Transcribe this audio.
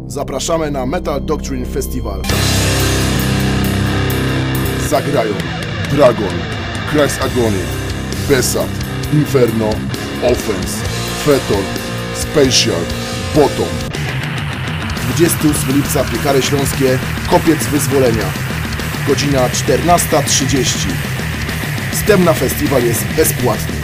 Zapraszamy na Metal Doctrine Festival. Zagrają Dragon, Christ Agony, Besat, Inferno, Offense, Fetor, Spatial, Bottom. 28 lipca Piekary Śląskie, Kopiec Wyzwolenia. Godzina 14:30. Wstęp na festiwal jest bezpłatny.